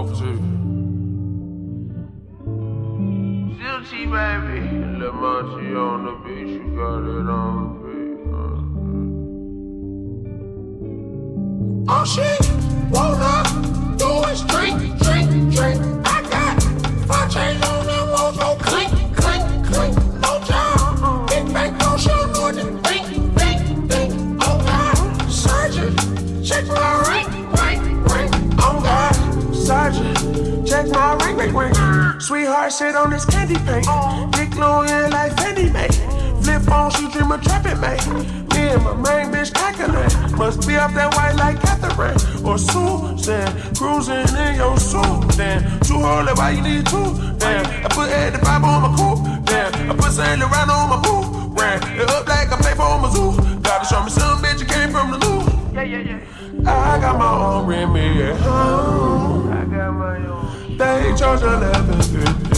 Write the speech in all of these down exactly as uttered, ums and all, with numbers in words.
for two. Still T, baby. Lil' Monty on the beach, you got it on the beat. Uh. All she wanna do is drink, drink, drink. I got five chains on them walls, go clink, clink, clink. No job, big bank, no show, no the bink, bink, bink. Oh God, Sergeant, check my ring, ring, ring. Oh God, Sergeant, check my ring, ring, ring. Sweetheart, sit on this candy paint. Dick long in like Fendi, mate. Flip phone, she dream of trapping, mate. Me and my main bitch calculate. Must be up that white like Catherine or Susan. Cruising in your suit, damn. Too hard, why you need two? Damn. I put eighty-five on my coupe, damn. I put Saint Laurent on my boot, ran it up like I play for my zoo. Gotta show me some bitch you came from the loop. Yeah, yeah, yeah. I got my own Remy at home. I got my own. They charge eleven fifty.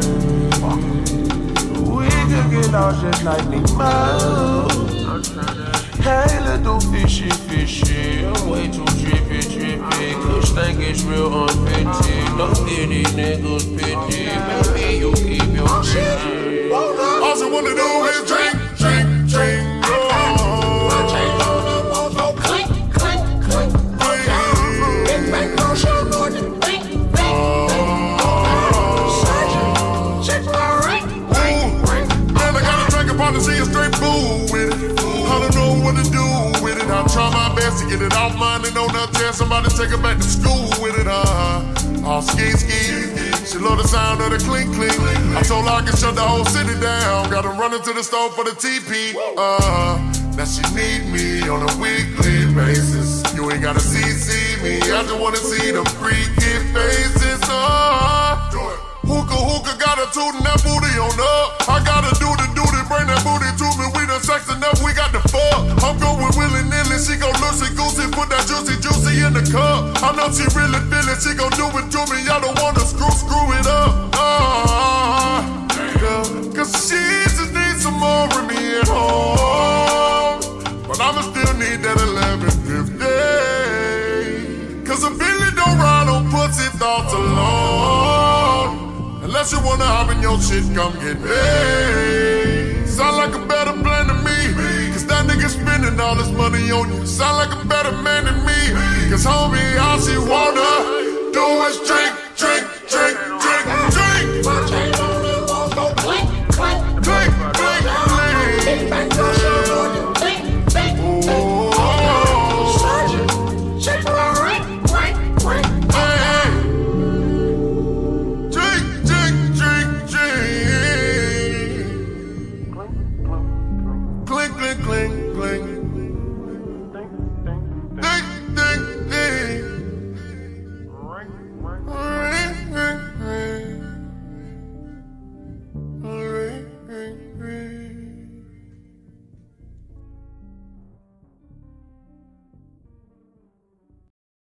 We could get lost just like Nemo. Hey, little fishy, fishy. I'm way too trippy, trippy. Kush think it's real unpity. Don't get these niggas pity. Maybe you keep your shit. All she wanna do is drink, drink, drink. My chains on the walls go clink, clink, clink. Big bank, no show, no the bink, bink. Sergeant, check my ring, ring, ring. Man, I got a drink upon the sea, a straight fool with it. I don't know what to do with it. I try my best to get it off mine and on that chance somebody take her back to school with it. Uh, all ski ski. She love the sound of the clink clink. I told her I could shut the whole city down. Got her running to the store for the T P. Uh, now she need me on a weekly basis. You ain't gotta see see me. I just wanna see them freaky faces. Uh, hookah hookah got her tootin' that booty on up. I gotta do the duty, bring that booty to me. We done sex enough, we got the fuck. I'm going willy nilly, she gon' loosey goosey, put that juicy juicy in the cup. I know she really feel it, she gon' do it to me. I don't wanna screw screw it up. Uh, Cause she just needs some more of me at home. But I'ma still need that eleven fifty. Cause a Billy don't ride on pussy thoughts alone. Unless you wanna hop in your shit, come get me. Sound like a better plan to me. Cause that nigga spending all his money on you. Sound like a better man than me. Cause homie, all she wanna do is drink, drink,